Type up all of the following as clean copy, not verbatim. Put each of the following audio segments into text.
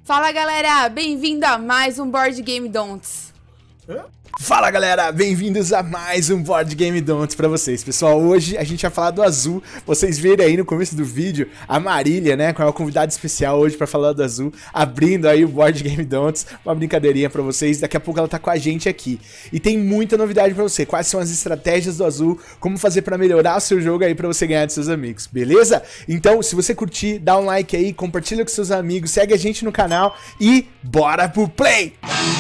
Fala galera, bem-vindo a mais um Board Game Don'ts. Fala galera, bem-vindos a mais um Board Game Don'ts pra vocês. Pessoal, hoje a gente vai falar do azul. Vocês viram aí no começo do vídeo a Marília, né, com uma convidada especial hoje pra falar do azul, abrindo aí o Board Game Don'ts, uma brincadeirinha pra vocês. Daqui a pouco ela tá com a gente aqui. E tem muita novidade pra você, quais são as estratégias do azul, como fazer pra melhorar o seu jogo aí pra você ganhar dos seus amigos, beleza? Então, se você curtir, dá um like aí, compartilha com seus amigos, segue a gente no canal e bora pro play!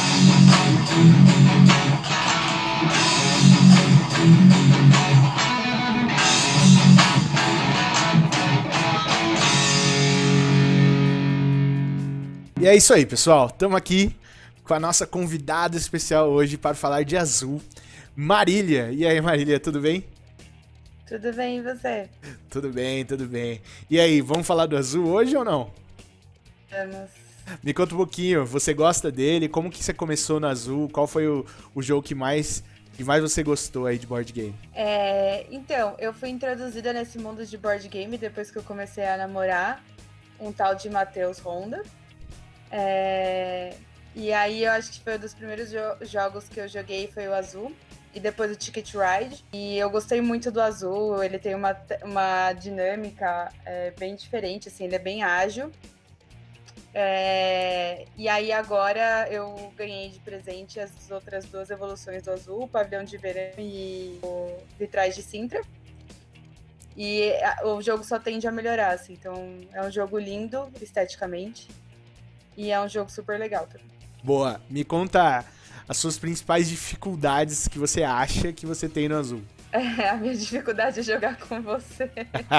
E é isso aí, pessoal. Estamos aqui com a nossa convidada especial hoje para falar de azul, Marília. E aí, Marília, tudo bem? Tudo bem, e você? Tudo bem, tudo bem. E aí, vamos falar do azul hoje ou não? Vamos. Me conta um pouquinho, você gosta dele? Como que você começou no azul? Qual foi o jogo que mais você gostou aí de board game? Então, eu fui introduzida nesse mundo de board game depois que eu comecei a namorar um tal de Matheus Honda. E aí eu acho que foi um dos primeiros jogos que eu joguei foi o azul. E depois o Ticket Ride. E eu gostei muito do azul, ele tem uma dinâmica bem diferente, assim, ele é bem ágil. E aí agora eu ganhei de presente as outras duas evoluções do azul, o Pavilhão de Verão e o Vitrais de Sintra. E o jogo só tende a melhorar, assim, então é um jogo lindo esteticamente e é um jogo super legal também. Boa, me conta as suas principais dificuldades que você acha que você tem no azul. A minha dificuldade é jogar com você.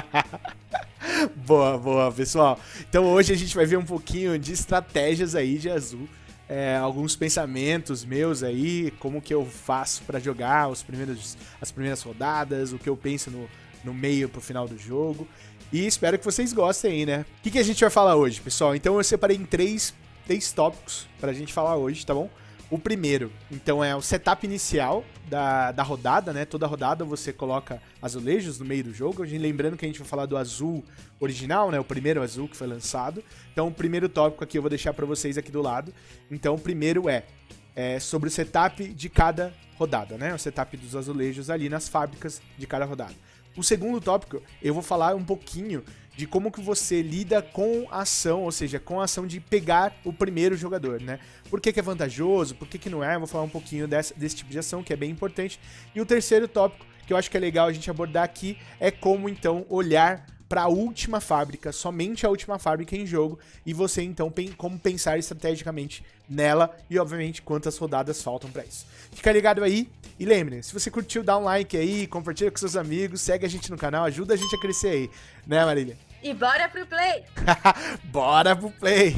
Boa, boa, pessoal. Então hoje a gente vai ver um pouquinho de estratégias aí de azul. Alguns pensamentos meus aí, como que eu faço pra jogar as primeiras rodadas, o que eu penso no meio pro final do jogo. E espero que vocês gostem aí, né? O que a gente vai falar hoje, pessoal? Então eu separei em três tópicos pra gente falar hoje, tá bom? O primeiro, então, é o setup inicial da rodada, né? Toda rodada você coloca azulejos no meio do jogo. Lembrando que a gente vai falar do azul original, né? O primeiro azul que foi lançado. Então, o primeiro tópico aqui eu vou deixar pra vocês aqui do lado. Então, o primeiro é sobre o setup de cada rodada, né? O setup dos azulejos ali nas fábricas de cada rodada. O segundo tópico, eu vou falar um pouquinho de como que você lida com a ação, ou seja, com a ação de pegar o primeiro jogador, né? Por que é vantajoso, por que não é, eu vou falar um pouquinho desse tipo de ação, que é bem importante. E o terceiro tópico, que eu acho que é legal a gente abordar aqui, é como, então, olhar para a última fábrica, somente a última fábrica em jogo, e você, então, como pensar estrategicamente nela, e, obviamente, quantas rodadas faltam para isso. Fica ligado aí, e lembre, se você curtiu, dá um like aí, compartilha com seus amigos, segue a gente no canal, ajuda a gente a crescer aí, né, Marília? E bora pro play! Bora pro play!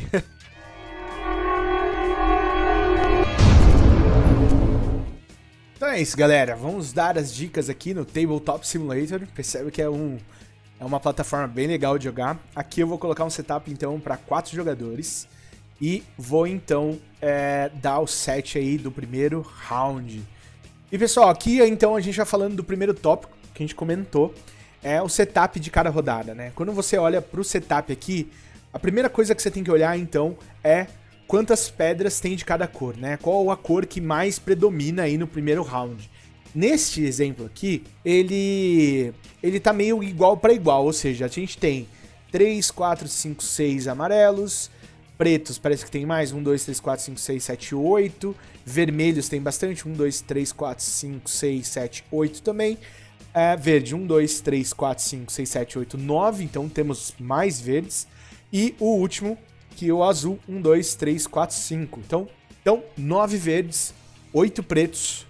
Então é isso, galera. Vamos dar as dicas aqui no Tabletop Simulator. Percebe que é uma plataforma bem legal de jogar. Aqui eu vou colocar um setup, então, para 4 jogadores. E vou, então, dar o set aí do primeiro round. E, pessoal, aqui, então, a gente vai falando do primeiro tópico que a gente comentou. É o setup de cada rodada, né? Quando você olha pro setup aqui, a primeira coisa que você tem que olhar, então, é quantas pedras tem de cada cor, né? Qual a cor que mais predomina aí no primeiro round. Neste exemplo aqui, ele tá meio igual para igual, ou seja, a gente tem 3, 4, 5, 6 amarelos, pretos parece que tem mais, 1, 2, 3, 4, 5, 6, 7, 8, vermelhos tem bastante, 1, 2, 3, 4, 5, 6, 7, 8 também. Verde, 1, 2, 3, 4, 5, 6, 7, 8, 9, então temos mais verdes. E o último, que é o azul, 1, 2, 3, 4, 5. Então 9 verdes, 8 pretos,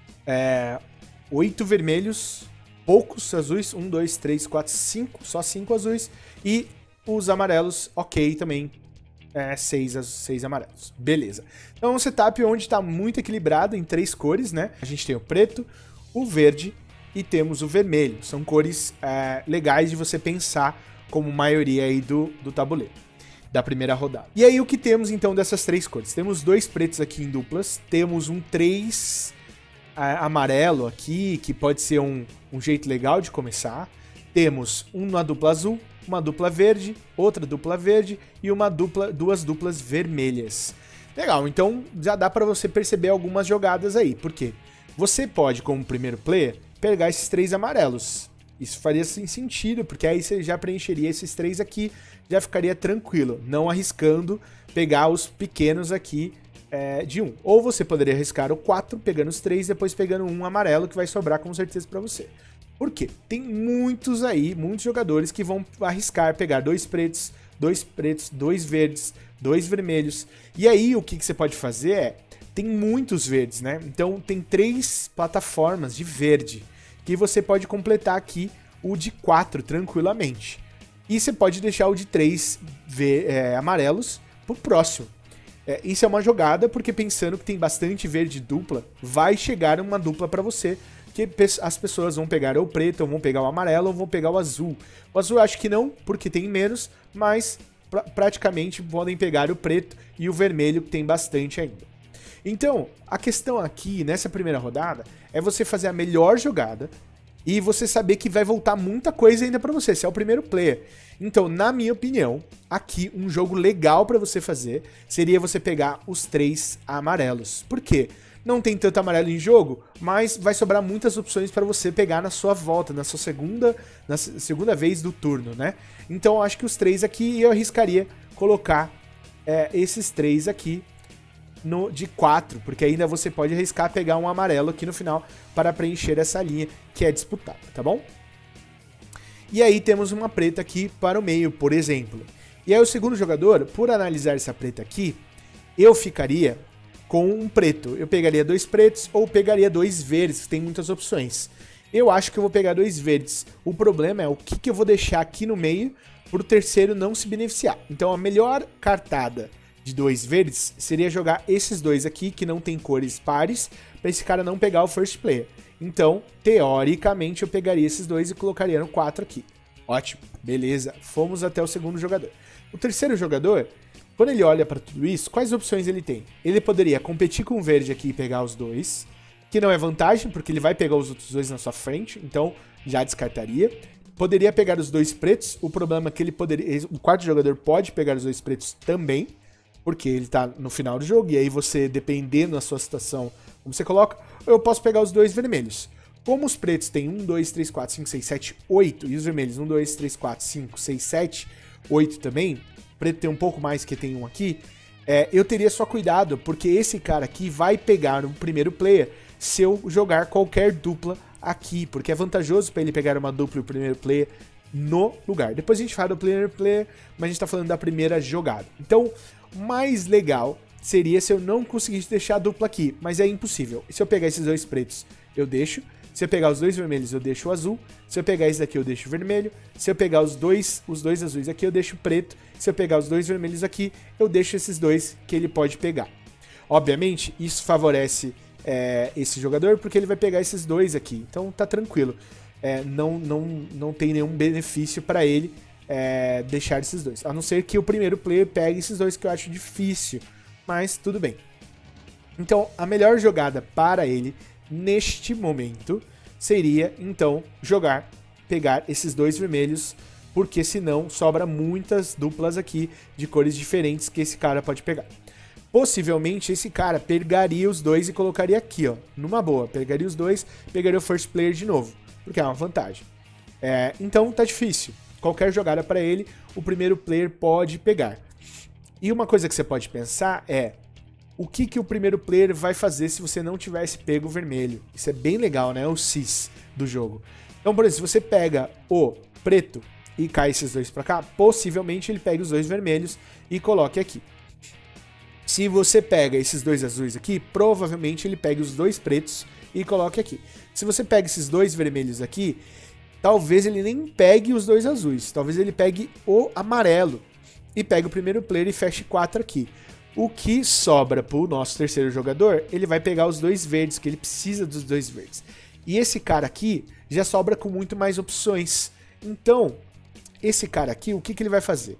8 vermelhos, poucos azuis, 1, 2, 3, 4, 5, só 5 azuis. E os amarelos, ok, também, 6 amarelos. Beleza. Então é um setup onde está muito equilibrado em 3 cores, né? A gente tem o preto, o verde e temos o vermelho. São cores legais de você pensar como maioria aí do tabuleiro, da primeira rodada. E aí o que temos então dessas 3 cores? Temos 2 pretos aqui em duplas, temos um 3 amarelo aqui, que pode ser um jeito legal de começar. Temos um na dupla azul, uma dupla verde, outra dupla verde e duas duplas vermelhas. Legal, então já dá para você perceber algumas jogadas aí. Por quê? Você pode, como primeiro player, pegar esses 3 amarelos. Isso faria sentido, porque aí você já preencheria esses 3 aqui, já ficaria tranquilo, não arriscando pegar os pequenos aqui de 1. Ou você poderia arriscar o 4, pegando os 3, depois pegando um amarelo, que vai sobrar com certeza para você. Por quê? Tem muitos jogadores que vão arriscar pegar 2 pretos, 2 verdes, 2 vermelhos. E aí o que você pode fazer tem muitos verdes, né? Então tem 3 plataformas de verde, que você pode completar aqui o de 4 tranquilamente. E você pode deixar o de 3 amarelos pro próximo. Isso é uma jogada, porque pensando que tem bastante verde dupla, vai chegar uma dupla para você, que as pessoas vão pegar ou o preto, ou vão pegar o amarelo, ou vão pegar o azul. O azul eu acho que não, porque tem menos, mas praticamente podem pegar o preto e o vermelho, que tem bastante ainda. Então, a questão aqui, nessa primeira rodada, é você fazer a melhor jogada e você saber que vai voltar muita coisa ainda pra você, você é o primeiro player. Então, na minha opinião, aqui um jogo legal pra você fazer seria você pegar os 3 amarelos. Por quê? Não tem tanto amarelo em jogo, mas vai sobrar muitas opções para você pegar na sua volta, na segunda vez do turno, né? Então, eu acho que os 3 aqui eu arriscaria colocar esses 3 aqui de 4, porque ainda você pode arriscar pegar um amarelo aqui no final para preencher essa linha que é disputada, tá bom? E aí temos uma preta aqui para o meio, por exemplo. E aí o segundo jogador, por analisar essa preta aqui, eu ficaria com um preto. Eu pegaria 2 pretos ou pegaria 2 verdes, tem muitas opções. Eu acho que eu vou pegar 2 verdes. O problema é o que eu vou deixar aqui no meio para o terceiro não se beneficiar. Então a melhor cartada de 2 verdes seria jogar esses 2 aqui, que não tem cores pares, para esse cara não pegar o first player. Então, teoricamente, eu pegaria esses 2 e colocaria no 4 aqui. Ótimo, beleza, fomos até o segundo jogador. O terceiro jogador, quando ele olha para tudo isso, quais opções ele tem? Ele poderia competir com o verde aqui e pegar os 2, que não é vantagem, porque ele vai pegar os outros 2 na sua frente, então já descartaria. Poderia pegar os 2 pretos, o problema é que o quarto jogador pode pegar os 2 pretos também, porque ele tá no final do jogo, e aí você, dependendo da sua situação, como você coloca, eu posso pegar os 2 vermelhos. Como os pretos têm 1, 2, 3, 4, 5, 6, 7, 8, e os vermelhos 1, 2, 3, 4, 5, 6, 7, 8 também, o preto tem um pouco mais que tem um aqui, eu teria só cuidado, porque esse cara aqui vai pegar um primeiro player se eu jogar qualquer dupla aqui, porque é vantajoso para ele pegar uma dupla e o primeiro player no lugar. Depois a gente fala do primeiro player, mas a gente tá falando da primeira jogada. Então, mais legal seria se eu não conseguisse deixar a dupla aqui, mas é impossível. Se eu pegar esses 2 pretos, eu deixo. Se eu pegar os 2 vermelhos, eu deixo o azul. Se eu pegar esse daqui, eu deixo o vermelho. Se eu pegar os dois azuis aqui, eu deixo o preto. Se eu pegar os 2 vermelhos aqui, eu deixo esses 2 que ele pode pegar. Obviamente, isso favorece esse jogador, porque ele vai pegar esses 2 aqui. Então tá tranquilo. Não tem nenhum benefício para ele deixar esses 2. A não ser que o primeiro player pegue esses 2, que eu acho difícil. Mas tudo bem. Então, a melhor jogada para ele, neste momento, seria, então, pegar esses 2 vermelhos, porque senão sobra muitas duplas aqui de cores diferentes que esse cara pode pegar. Possivelmente, esse cara pegaria os 2 e colocaria aqui, ó, numa boa. Pegaria os 2, pegaria o first player de novo, porque é uma vantagem. Então, tá difícil. Qualquer jogada para ele, o primeiro player pode pegar. E uma coisa que você pode pensar é o que o primeiro player vai fazer se você não tivesse pego o vermelho. Isso é bem legal, né? O cis do jogo. Então, por exemplo, se você pega o preto e cai esses 2 para cá, possivelmente ele pega os 2 vermelhos e coloque aqui. Se você pega esses 2 azuis aqui, provavelmente ele pega os 2 pretos e coloque aqui. Se você pega esses 2 vermelhos aqui, talvez ele nem pegue os 2 azuis. Talvez ele pegue o amarelo e pegue o primeiro player e feche 4 aqui. O que sobra pro nosso terceiro jogador, ele vai pegar os 2 verdes, que ele precisa dos 2 verdes. E esse cara aqui já sobra com muito mais opções. Então, esse cara aqui, o que ele vai fazer?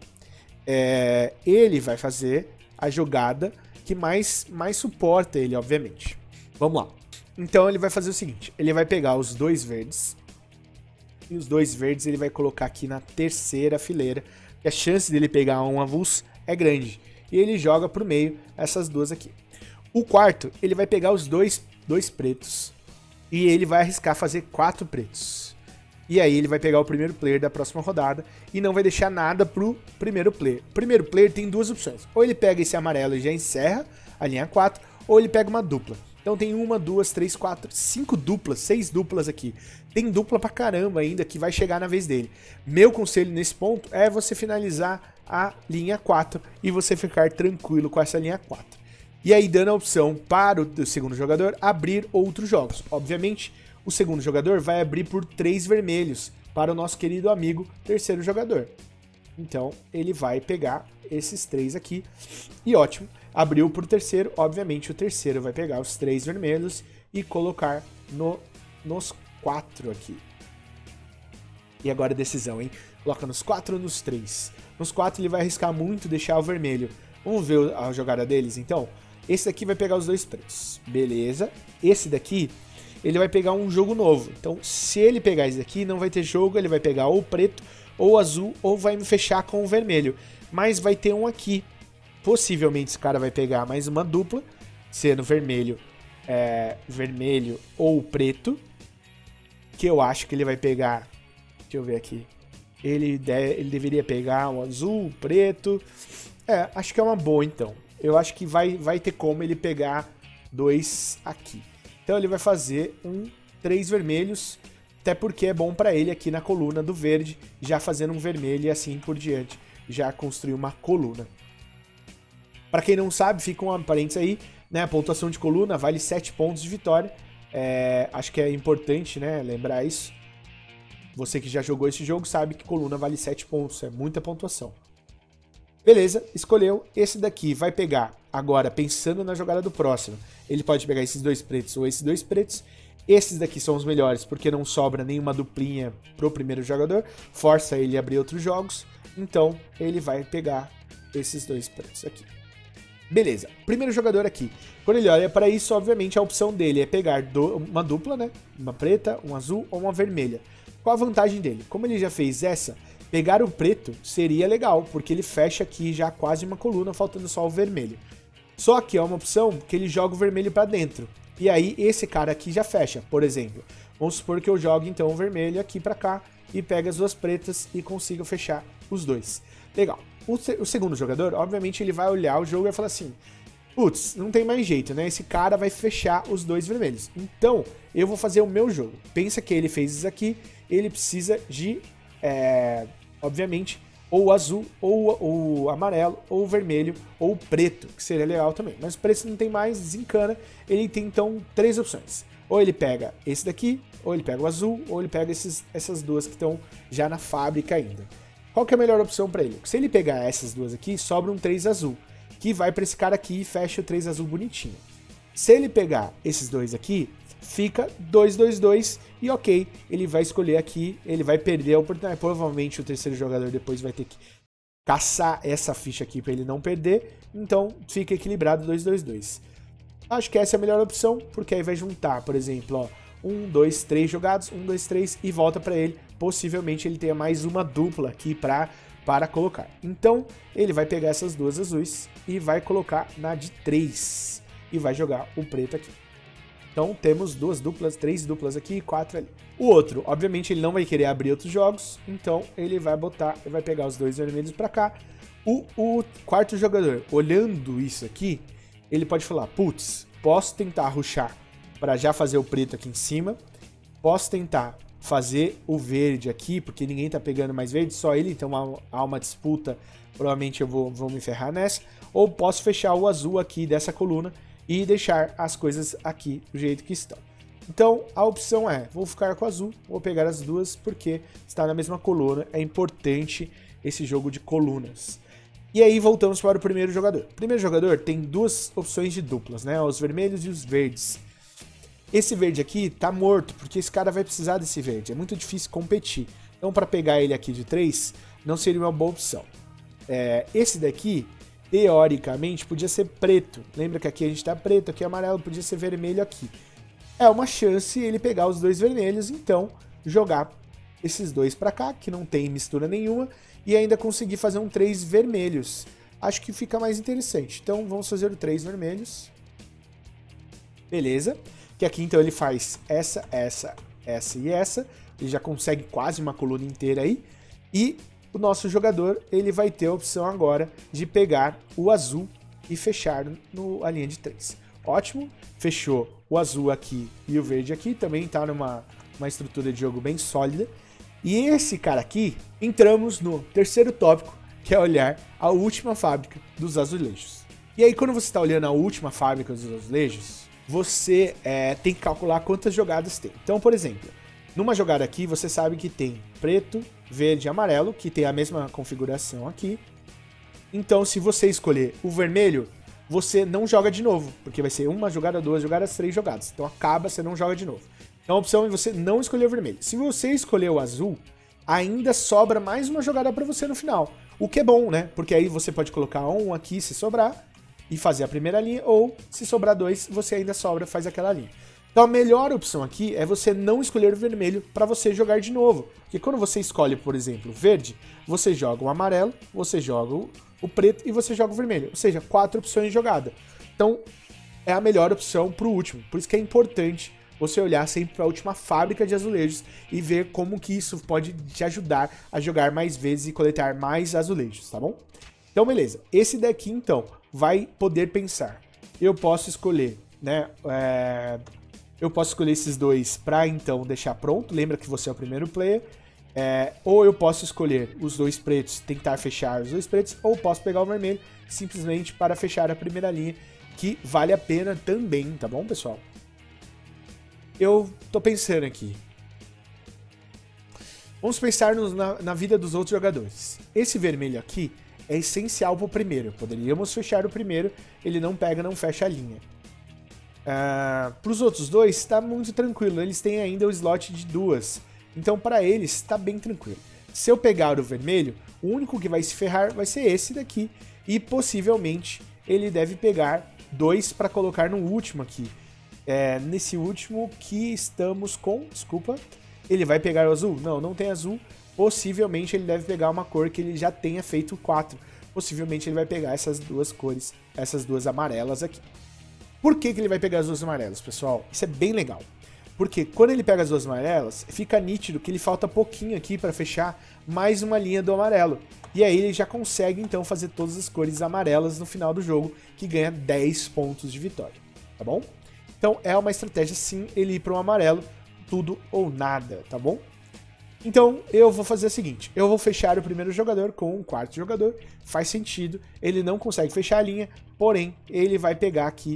Ele vai fazer a jogada que mais suporta ele, obviamente. Vamos lá. Então, ele vai fazer o seguinte. Ele vai pegar os 2 verdes e os 2 verdes ele vai colocar aqui na terceira fileira, que a chance dele pegar um avulso é grande. E ele joga pro meio essas duas aqui. O quarto, ele vai pegar os dois pretos e ele vai arriscar fazer 4 pretos. E aí ele vai pegar o primeiro player da próxima rodada e não vai deixar nada pro primeiro player. O primeiro player tem 2 opções. Ou ele pega esse amarelo e já encerra a linha 4, ou ele pega uma dupla. Então tem 1, 2, 3, 4, 5 duplas, 6 duplas aqui. Tem dupla pra caramba ainda que vai chegar na vez dele. Meu conselho nesse ponto é você finalizar a linha 4 e você ficar tranquilo com essa linha 4. E aí dando a opção para o segundo jogador abrir outros jogos. Obviamente, o segundo jogador vai abrir por 3 vermelhos para o nosso querido amigo terceiro jogador. Então ele vai pegar esses 3 aqui e ótimo. Abriu por terceiro, obviamente o terceiro vai pegar os 3 vermelhos e colocar nos 4 aqui. E agora a decisão, hein? Coloca nos 4 ou nos 3? Nos 4 ele vai arriscar muito deixar o vermelho. Vamos ver a jogada deles, então? Esse daqui vai pegar os 2 pretos. Beleza. Esse daqui, ele vai pegar um jogo novo. Então, se ele pegar esse daqui, não vai ter jogo. Ele vai pegar ou preto, ou azul, ou vai me fechar com o vermelho. Mas vai ter um aqui. Possivelmente esse cara vai pegar mais uma dupla, sendo vermelho ou preto. Que eu acho que ele vai pegar... Deixa eu ver aqui. Ele deveria pegar um azul, um preto. Acho que é uma boa então. Eu acho que vai ter como ele pegar 2 aqui. Então ele vai fazer 3 vermelhos. Até porque é bom para ele aqui na coluna do verde. Já fazendo um vermelho e assim por diante. Já construir uma coluna. Para quem não sabe, fica um parênteses aí, né? A pontuação de coluna vale 7 pontos de vitória. Acho que é importante, né, lembrar isso. Você que já jogou esse jogo sabe que coluna vale 7 pontos, é muita pontuação. Beleza, escolheu. Esse daqui vai pegar, agora pensando na jogada do próximo, ele pode pegar esses 2 pretos ou esses 2 pretos. Esses daqui são os melhores porque não sobra nenhuma duplinha pro primeiro jogador, força ele a abrir outros jogos, então ele vai pegar esses 2 pretos aqui. Beleza, primeiro jogador aqui. Quando ele olha para isso, obviamente a opção dele é pegar uma dupla, né? Uma preta, um azul ou uma vermelha. Qual a vantagem dele? Como ele já fez essa, pegar o preto seria legal, porque ele fecha aqui já quase uma coluna, faltando só o vermelho. Só que é uma opção que ele joga o vermelho para dentro. E aí esse cara aqui já fecha, por exemplo. Vamos supor que eu jogue então o vermelho aqui para cá e pega as 2 pretas e consigo fechar os 2. Legal. O segundo jogador, obviamente, ele vai olhar o jogo e vai falar assim: putz, não tem mais jeito, né? Esse cara vai fechar os 2 vermelhos. Então, eu vou fazer o meu jogo. Pensa que ele fez isso aqui, ele precisa de, obviamente, ou o azul, ou o amarelo, ou o vermelho, ou o preto, que seria legal também. Mas o preto não tem mais, desencana. Ele tem, então, 3 opções. Ou ele pega esse daqui, ou ele pega o azul, ou ele pega essas 2 que estão já na fábrica ainda. Qual que é a melhor opção para ele? Se ele pegar essas 2 aqui, sobra um 3 azul, que vai para esse cara aqui e fecha o 3 azul bonitinho. Se ele pegar esses 2 aqui, fica 2, 2, 2 e ok, ele vai escolher aqui, ele vai perder a oportunidade. Provavelmente o terceiro jogador depois vai ter que caçar essa ficha aqui para ele não perder, então fica equilibrado 2, 2, 2. Acho que essa é a melhor opção, porque aí vai juntar, por exemplo, ó, 1, 2, 3 jogados, 1, 2, 3 e volta para ele. Possivelmente ele tenha mais uma dupla aqui para colocar. Então ele vai pegar essas 2 azuis e vai colocar na de 3 e vai jogar o preto aqui. Então temos 2 duplas, 3 duplas aqui e 4 ali. O outro, obviamente, ele não vai querer abrir outros jogos, então ele vai pegar os 2 vermelhos para cá. O quarto jogador, olhando isso aqui, ele pode falar: putz, posso tentar rushar para já fazer o preto aqui em cima, posso tentar fazer o verde aqui, porque ninguém tá pegando mais verde, só ele, então há uma disputa, provavelmente eu vou me ferrar nessa, ou posso fechar o azul aqui dessa coluna e deixar as coisas aqui do jeito que estão. Então a opção é: vou ficar com o azul, vou pegar as 2 porque está na mesma coluna, é importante esse jogo de colunas. E aí voltamos para o primeiro jogador. O primeiro jogador tem 2 opções de duplas, né? Os vermelhos e os verdes. Esse verde aqui tá morto, porque esse cara vai precisar desse verde. É muito difícil competir. Então, para pegar ele aqui de 3, não seria uma boa opção. Esse daqui, teoricamente, podia ser preto. Lembra que aqui a gente tá preto, aqui é amarelo, podia ser vermelho aqui. É uma chance ele pegar os 2 vermelhos, então jogar esses dois pra cá, que não tem mistura nenhuma, e ainda conseguir fazer um 3 vermelhos. Acho que fica mais interessante. Então vamos fazer o 3 vermelhos. Beleza. Que aqui então ele faz essa e essa. Ele já consegue quase uma coluna inteira aí. E o nosso jogador, ele vai ter a opção agora de pegar o azul e fechar a linha de 3. Ótimo. Fechou o azul aqui e o verde aqui. Também tá numa estrutura de jogo bem sólida. E esse cara aqui, entramos no terceiro tópico, que é olhar a última fábrica dos azulejos. E aí, quando você está olhando a última fábrica dos azulejos, você tem que calcular quantas jogadas tem. Então, por exemplo, numa jogada aqui, você sabe que tem preto, verde e amarelo, que tem a mesma configuração aqui. Então, se você escolher o vermelho, você não joga de novo, porque vai ser uma jogada, duas jogadas, 3 jogadas. Então acaba, você não joga de novo. Então a opção é você não escolher o vermelho. Se você escolher o azul, ainda sobra mais uma jogada para você no final. O que é bom, né? Porque aí você pode colocar um aqui se sobrar e fazer a primeira linha, ou se sobrar 2, você ainda sobra, faz aquela linha. Então a melhor opção aqui é você não escolher o vermelho para você jogar de novo. Porque quando você escolhe, por exemplo, o verde, você joga o amarelo, você joga o preto e você joga o vermelho. Ou seja, 4 opções de jogada. Então é a melhor opção para o último. Por isso que é importante você olhar sempre para a última fábrica de azulejos e ver como que isso pode te ajudar a jogar mais vezes e coletar mais azulejos, tá bom? Então, beleza. Esse daqui, então, vai poder pensar. Eu posso escolher, né? Eu posso escolher esses dois para, então, deixar pronto. Lembra que você é o primeiro player. Ou eu posso escolher os dois pretos, tentar fechar os dois pretos, ou posso pegar o vermelho simplesmente para fechar a primeira linha, que vale a pena também, tá bom, pessoal? Eu tô pensando aqui. Vamos pensar na vida dos outros jogadores. Esse vermelho aqui é essencial pro primeiro. Poderíamos fechar o primeiro, ele não pega, não fecha a linha. Para os outros dois, está muito tranquilo. Eles têm ainda o slot de 2. Então, para eles, está bem tranquilo. Se eu pegar o vermelho, o único que vai se ferrar vai ser esse daqui. E possivelmente ele deve pegar 2 para colocar no último aqui. Nesse último que estamos com... Desculpa. Ele vai pegar o azul? Não, não tem azul. Possivelmente ele deve pegar uma cor que ele já tenha feito 4. Possivelmente ele vai pegar essas duas cores, essas duas amarelas aqui. Por que ele vai pegar as duas amarelas, pessoal? Isso é bem legal. Porque quando ele pega as duas amarelas, fica nítido que ele falta pouquinho aqui para fechar mais uma linha do amarelo. E aí ele já consegue então fazer todas as cores amarelas no final do jogo, que ganha 10 pontos de vitória, tá bom? Então é uma estratégia sim ele ir para um amarelo, tudo ou nada, tá bom? Então eu vou fazer o seguinte, eu vou fechar o primeiro jogador com o quarto jogador, faz sentido, ele não consegue fechar a linha, porém ele vai pegar aqui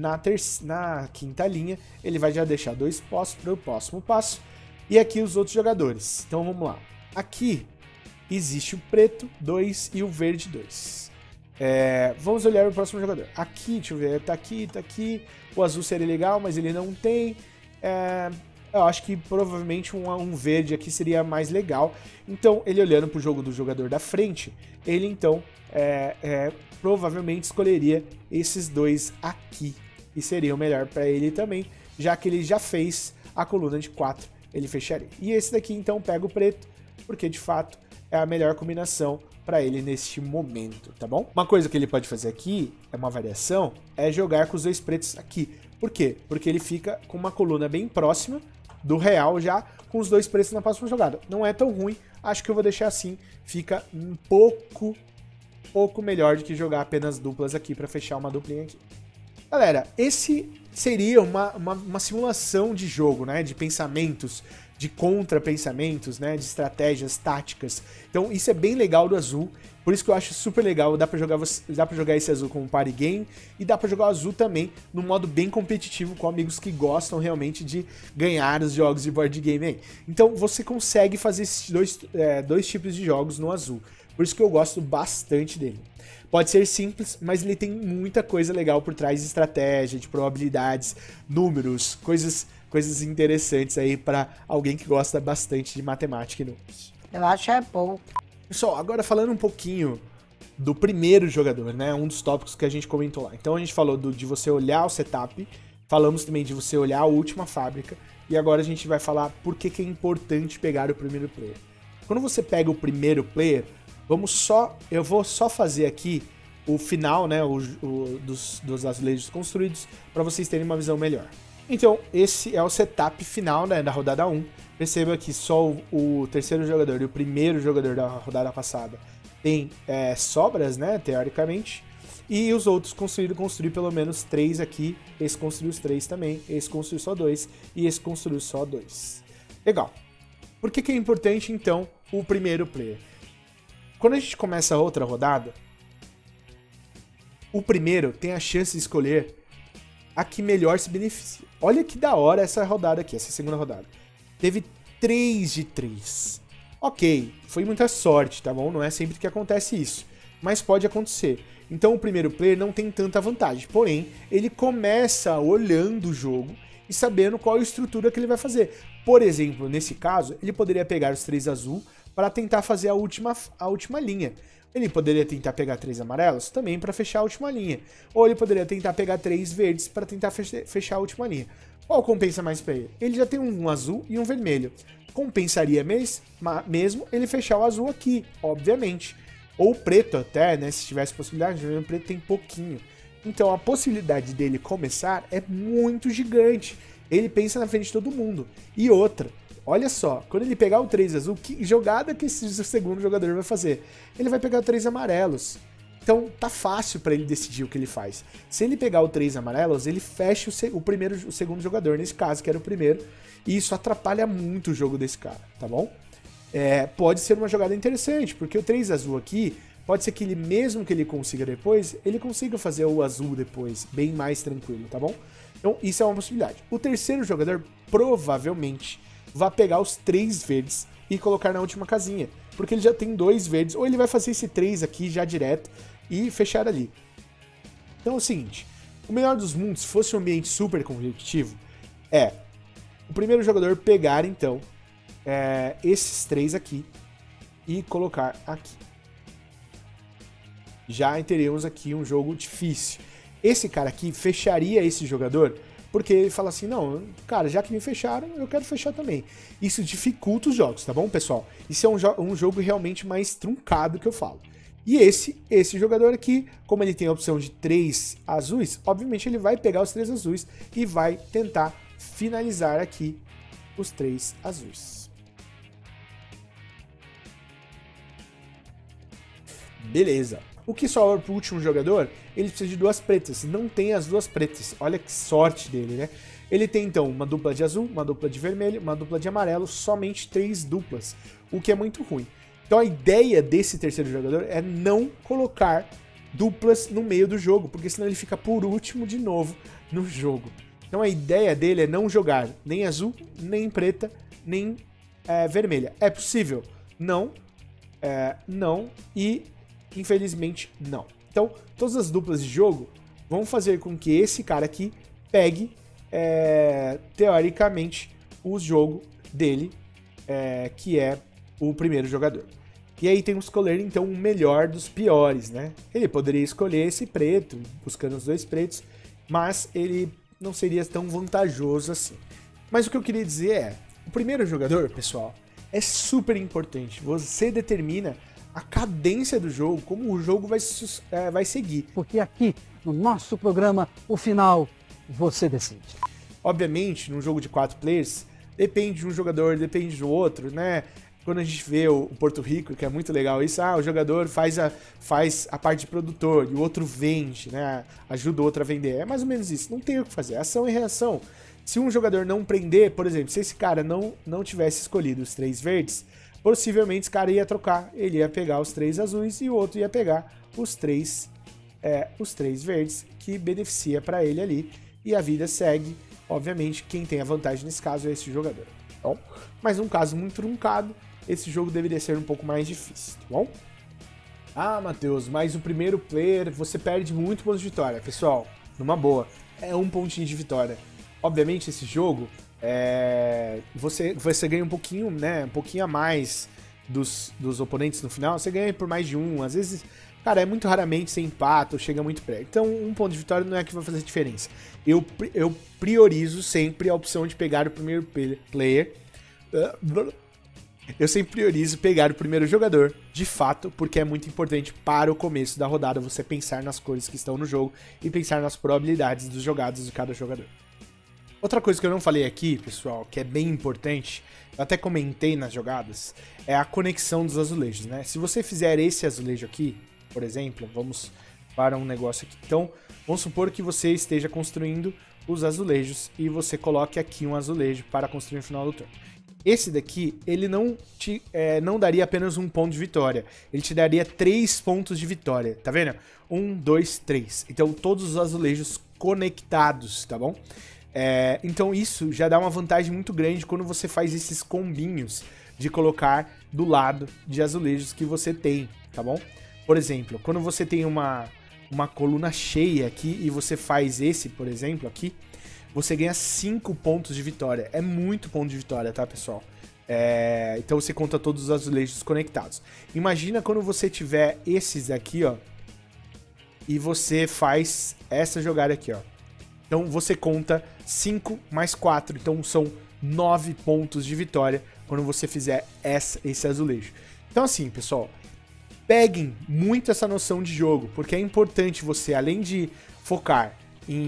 na quinta linha, ele vai já deixar 2 postos para o próximo passo, e aqui os outros jogadores. Então vamos lá, aqui existe o preto 2 e o verde 2. Vamos olhar o próximo jogador. Aqui, deixa eu ver, tá aqui. O azul seria legal, mas ele não tem. Eu acho que provavelmente um verde aqui seria mais legal. Então, ele olhando pro jogo do jogador da frente, ele então provavelmente escolheria esses dois aqui. E seria o melhor para ele também, já que ele já fez a coluna de 4, ele fecharia. E esse daqui então pega o preto, porque de fato é a melhor combinação para ele neste momento, tá bom? Uma coisa que ele pode fazer aqui, é uma variação, é jogar com os dois pretos aqui. Por quê? Porque ele fica com uma coluna bem próxima do real já, com os dois pretos na próxima jogada. Não é tão ruim, acho que eu vou deixar assim, fica um pouco melhor do que jogar apenas duplas aqui para fechar uma duplinha aqui. Galera, esse seria uma simulação de jogo, né? De pensamentos, de contra-pensamentos, né? De estratégias, táticas. Então isso é bem legal do azul, por isso que eu acho super legal, dá pra jogar esse azul como party game, e dá pra jogar o azul também no modo bem competitivo com amigos que gostam realmente de ganhar os jogos de board game aí. Então você consegue fazer esses dois tipos de jogos no azul, por isso que eu gosto bastante dele. Pode ser simples, mas ele tem muita coisa legal por trás de estratégia, de probabilidades, números, coisas interessantes aí para alguém que gosta bastante de matemática e números. Eu acho bom. Pessoal, agora falando um pouquinho do primeiro jogador, né? Um dos tópicos que a gente comentou lá. Então a gente falou de você olhar o setup, Falamos também de você olhar a última fábrica. E agora a gente vai falar por que é importante pegar o primeiro player. Quando você pega o primeiro player, eu vou só fazer aqui o final, né, dos azulejos construídos, para vocês terem uma visão melhor. Então, esse é o setup final, né, da rodada 1. Perceba que só o terceiro jogador e o primeiro jogador da rodada passada tem sobras, né, teoricamente. E os outros construir pelo menos 3 aqui. Esse construiu os 3 também. Esse construiu só 2. E esse construiu só 2. Legal. Por que é importante, então, o primeiro player? Quando a gente começa a outra rodada, o primeiro tem a chance de escolher a que melhor se beneficia. Olha que da hora essa rodada aqui, essa segunda rodada. Teve 3 de 3. Ok, foi muita sorte, tá bom? Não é sempre que acontece isso. Mas pode acontecer. Então o primeiro player não tem tanta vantagem. Porém, ele começa olhando o jogo e sabendo qual estrutura que ele vai fazer. Por exemplo, nesse caso, ele poderia pegar os 3 azul para tentar fazer a última linha. Ele poderia tentar pegar 3 amarelos também para fechar a última linha. Ou ele poderia tentar pegar 3 verdes para tentar fechar a última linha. Qual compensa mais para ele? Ele já tem um azul e um vermelho. Compensaria mesmo ele fechar o azul aqui, obviamente. Ou o preto até, né? Se tivesse possibilidade, o preto tem pouquinho. Então a possibilidade dele começar é muito gigante. Ele pensa na frente de todo mundo. E outra, olha só, quando ele pegar o 3 azul, que jogada que esse segundo jogador vai fazer? Ele vai pegar 3 amarelos. Então tá fácil para ele decidir o que ele faz. Se ele pegar o 3 amarelos, ele fecha o segundo jogador, nesse caso, que era o primeiro. E isso atrapalha muito o jogo desse cara, tá bom? Pode ser uma jogada interessante, porque o 3 azul aqui, pode ser que ele, mesmo que ele consiga depois, ele consiga fazer o azul depois, bem mais tranquilo, tá bom? Então isso é uma possibilidade. O terceiro jogador provavelmente vai pegar os 3 verdes e colocar na última casinha, porque ele já tem 2 verdes, ou ele vai fazer esse 3 aqui já direto e fechar ali. Então é o seguinte, o melhor dos mundos, se fosse um ambiente super competitivo, o primeiro jogador pegar então esses 3 aqui e colocar aqui. Já teríamos aqui um jogo difícil. Esse cara aqui fecharia esse jogador porque ele fala assim, não, cara, já que me fecharam, eu quero fechar também. Isso dificulta os jogos, tá bom, pessoal? Isso é um jogo realmente mais truncado que eu falo. E esse jogador aqui, como ele tem a opção de 3 azuis, obviamente ele vai pegar os 3 azuis e vai tentar finalizar aqui os 3 azuis. Beleza. O que sobra pro último jogador, ele precisa de 2 pretas. Não tem as 2 pretas. Olha que sorte dele, né? Ele tem, então, uma dupla de azul, uma dupla de vermelho, uma dupla de amarelo, somente 3 duplas, o que é muito ruim. Então a ideia desse terceiro jogador é não colocar duplas no meio do jogo, porque senão ele fica por último de novo no jogo. Então a ideia dele é não jogar nem azul, nem preta, nem vermelha. É possível? Não. Não. E infelizmente não. Então todas as duplas de jogo vão fazer com que esse cara aqui pegue, teoricamente, o jogo dele, que é o primeiro jogador. E aí temos que escolher então o melhor dos piores, né? Ele poderia escolher esse preto, buscando os 2 pretos, mas ele não seria tão vantajoso assim. Mas o que eu queria dizer o primeiro jogador, pessoal, é super importante. Você determina a cadência do jogo, como o jogo vai seguir. Porque aqui, no nosso programa, o final, você decide. Obviamente, num jogo de 4 players, depende de um jogador, depende do outro, né? Quando a gente vê o Porto Rico, que é muito legal isso, o jogador faz a parte de produtor e o outro vende, né? Ajuda o outro a vender. É mais ou menos isso, não tem o que fazer, ação e reação. Se um jogador não prender, por exemplo, se esse cara não tivesse escolhido os 3 verdes, possivelmente esse cara ia trocar, ele ia pegar os 3 azuis e o outro ia pegar os 3 verdes, que beneficia para ele ali, e a vida segue. Obviamente, quem tem a vantagem nesse caso é esse jogador, tá bom? Mas num caso muito truncado, esse jogo deveria ser um pouco mais difícil, tá bom? Matheus, mas o primeiro player, você perde muito pontos de vitória. Pessoal, numa boa, é 1 pontinho de vitória. Obviamente, esse jogo, você ganha um pouquinho, né? Um pouquinho a mais dos oponentes no final. Você ganha por mais de 1, às vezes cara, é muito raramente você empata ou chega muito perto. Então, um ponto de vitória não é que vai fazer diferença. Eu priorizo sempre a opção de pegar o primeiro player. Eu sempre priorizo pegar o primeiro jogador, de fato, porque é muito importante para o começo da rodada você pensar nas cores que estão no jogo e pensar nas probabilidades dos jogados de cada jogador. Outra coisa que eu não falei aqui, pessoal, que é bem importante, eu até comentei nas jogadas, é a conexão dos azulejos, né? Se você fizer esse azulejo aqui, por exemplo, vamos para um negócio aqui. Então, vamos supor que você esteja construindo os azulejos e você coloque aqui um azulejo para construir no final do turno. Esse daqui, ele não daria apenas um ponto de vitória, ele te daria 3 pontos de vitória, tá vendo? 1, 2, 3. Então, todos os azulejos conectados, tá bom? Então, isso já dá uma vantagem muito grande quando você faz esses combinhos de colocar do lado de azulejos que você tem, tá bom? Por exemplo, quando você tem uma coluna cheia aqui e você faz esse, por exemplo, aqui, você ganha 5 pontos de vitória. É muito ponto de vitória, tá, pessoal? Então você conta todos os azulejos conectados. Imagina quando você tiver esses aqui, ó, e você faz essa jogada aqui, ó. Então você conta 5 mais 4, então são 9 pontos de vitória quando você fizer esse azulejo. Então assim, pessoal, peguem muito essa noção de jogo, porque é importante você, além de focar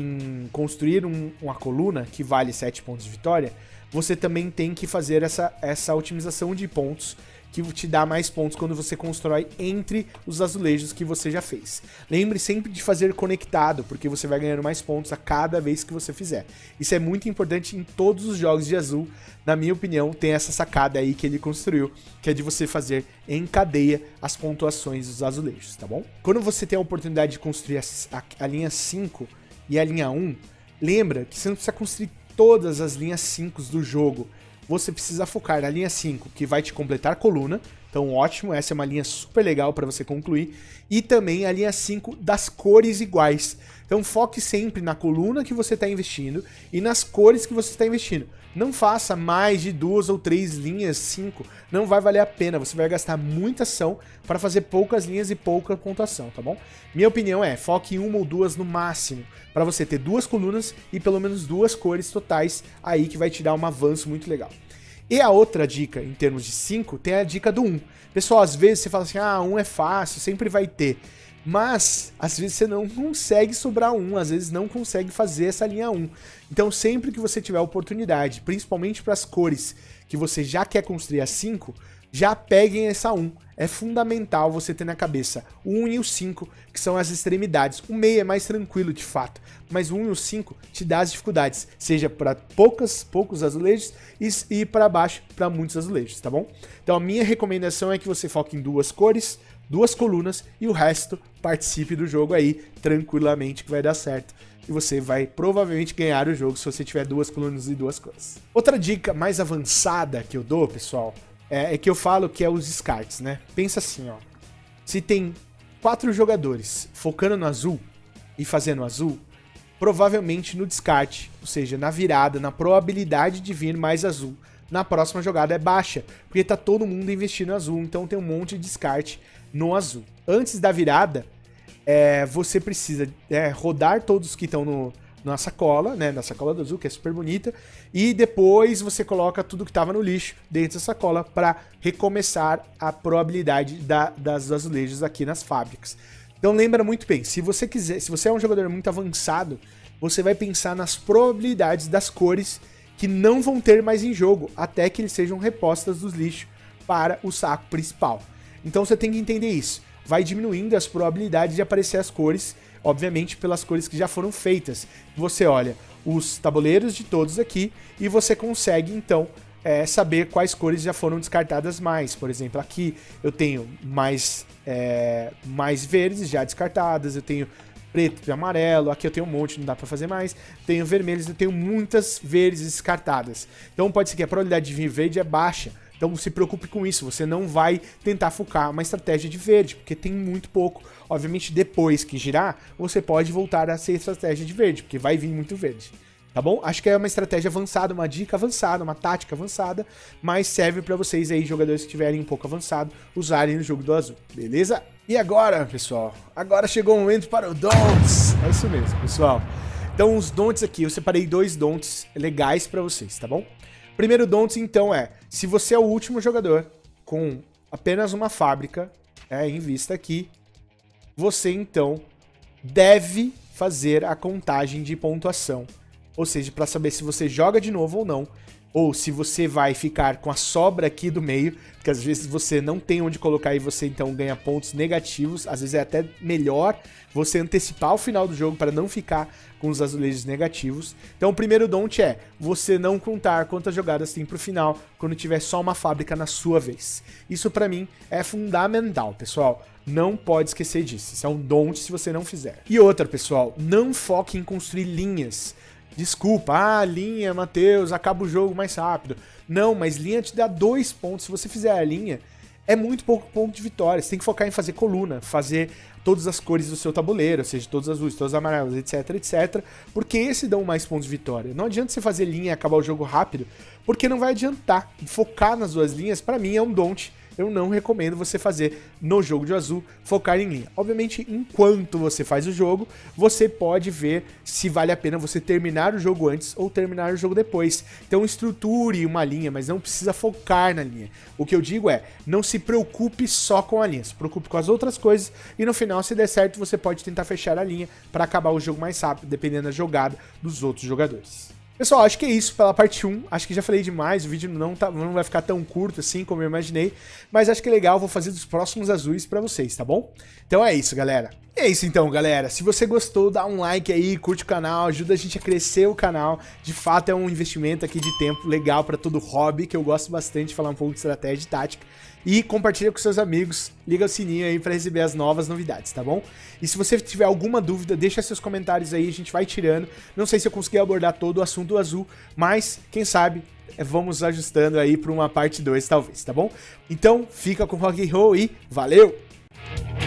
em construir uma coluna que vale 7 pontos de vitória, você também tem que fazer essa otimização de pontos que te dá mais pontos quando você constrói entre os azulejos que você já fez. Lembre sempre de fazer conectado, porque você vai ganhando mais pontos a cada vez que você fizer. Isso é muito importante em todos os jogos de azul. Na minha opinião, tem essa sacada aí que ele construiu, que é de você fazer em cadeia as pontuações dos azulejos, tá bom? Quando você tem a oportunidade de construir a linha 5 e a linha 1, lembra que você não precisa construir todas as linhas 5 do jogo. Você precisa focar na linha 5, que vai te completar coluna. Então, ótimo, essa é uma linha super legal para você concluir. E também a linha 5 das cores iguais. Então, foque sempre na coluna que você está investindo e nas cores que você está investindo. Não faça mais de 2 ou 3 linhas 5, não vai valer a pena. Você vai gastar muita ação para fazer poucas linhas e pouca pontuação, tá bom? Minha opinião é, foque em 1 ou 2 no máximo, para você ter 2 colunas e pelo menos 2 cores totais aí que vai te dar um avanço muito legal. E a outra dica, em termos de 5, tem a dica do 1. Pessoal, às vezes você fala assim, 1 é fácil, sempre vai ter. Mas, às vezes você não consegue sobrar 1, às vezes não consegue fazer essa linha 1. Então, sempre que você tiver oportunidade, principalmente para as cores que você já quer construir a 5, já peguem essa 1. É fundamental você ter na cabeça o 1 e o 5, que são as extremidades. O meio é mais tranquilo, de fato, mas o 1 e o 5 te dá as dificuldades, seja para poucos azulejos e para baixo para muitos azulejos, tá bom? Então, a minha recomendação é que você foque em 2 cores, 2 colunas e o resto participe do jogo aí tranquilamente que vai dar certo. E você vai provavelmente ganhar o jogo se você tiver 2 colunas e 2 cores. Outra dica mais avançada que eu dou, pessoal, é que eu falo que é os descartes, né? Pensa assim, ó. Se tem 4 jogadores focando no azul e fazendo azul, provavelmente no descarte, ou seja, na virada, na probabilidade de vir mais azul, na próxima jogada é baixa, porque tá todo mundo investindo no azul, então tem um monte de descarte no azul. Antes da virada, você precisa rodar todos que estão na sacola, né, na sacola do azul, que é super bonita, e depois você coloca tudo que estava no lixo dentro da sacola para recomeçar a probabilidade das azulejos aqui nas fábricas. Então lembra muito bem, se você é um jogador muito avançado, você vai pensar nas probabilidades das cores que não vão ter mais em jogo, até que eles sejam repostas dos lixos para o saco principal. Então você tem que entender isso. Vai diminuindo as probabilidades de aparecer as cores, obviamente pelas cores que já foram feitas. Você olha os tabuleiros de todos aqui e você consegue então saber quais cores já foram descartadas mais. Por exemplo, aqui eu tenho mais verdes já descartadas, eu tenho preto e amarelo, aqui eu tenho um monte, não dá pra fazer mais, tenho vermelhos, eu tenho muitas verdes descartadas. Então pode ser que a probabilidade de vir verde é baixa. Então se preocupe com isso, você não vai tentar focar uma estratégia de verde, porque tem muito pouco. Obviamente depois que girar, você pode voltar a ser estratégia de verde, porque vai vir muito verde. Tá bom? Acho que é uma estratégia avançada, uma dica avançada, uma tática avançada, mas serve pra vocês aí, jogadores que estiverem um pouco avançado, usarem no jogo do azul, beleza? E agora, pessoal, agora chegou o momento para o Don'ts. É isso mesmo, pessoal. Então, os Don'ts aqui, eu separei 2 Don'ts legais pra vocês, tá bom? Primeiro Don'ts, então, se você é o último jogador com apenas uma fábrica em vista aqui, você, então, deve fazer a contagem de pontuação. Ou seja, pra saber se você joga de novo ou não, ou se você vai ficar com a sobra aqui do meio, porque às vezes você não tem onde colocar e você então ganha pontos negativos, às vezes é até melhor você antecipar o final do jogo para não ficar com os azulejos negativos. Então o primeiro don't é você não contar quantas jogadas tem pro final quando tiver só uma fábrica na sua vez. Isso pra mim é fundamental, pessoal. Não pode esquecer disso. Isso é um don't se você não fizer. E outra, pessoal, não foque em construir linhas. Desculpa, linha, Matheus, acaba o jogo mais rápido. Não, mas linha te dá 2 pontos. Se você fizer a linha, é muito pouco ponto de vitória. Você tem que focar em fazer coluna, fazer todas as cores do seu tabuleiro, ou seja, todas as azuis, todas as amarelas, etc, etc, porque esse dão mais pontos de vitória. Não adianta você fazer linha e acabar o jogo rápido, porque não vai adiantar. Focar nas 2 linhas, pra mim, é um don't. Eu não recomendo você fazer no jogo de azul, focar em linha. Obviamente, enquanto você faz o jogo, você pode ver se vale a pena você terminar o jogo antes ou terminar o jogo depois. Então estruture uma linha, mas não precisa focar na linha. O que eu digo é, não se preocupe só com a linha, se preocupe com as outras coisas e no final, se der certo, você pode tentar fechar a linha para acabar o jogo mais rápido, dependendo da jogada dos outros jogadores. Pessoal, acho que é isso pela parte 1, acho que já falei demais, o vídeo não vai ficar tão curto assim como eu imaginei, mas acho que é legal, vou fazer dos próximos azuis pra vocês, tá bom? Então é isso, galera. É isso então, galera. Se você gostou, dá um like aí, curte o canal, ajuda a gente a crescer o canal. De fato é um investimento aqui de tempo legal pra todo hobby, que eu gosto bastante de falar um pouco de estratégia e tática. E compartilha com seus amigos, liga o sininho aí pra receber as novas novidades, tá bom? E se você tiver alguma dúvida, deixa seus comentários aí, a gente vai tirando. Não sei se eu consegui abordar todo o assunto azul, mas quem sabe vamos ajustando aí pra uma parte 2 talvez, tá bom? Então fica com o Rock and Roll e valeu!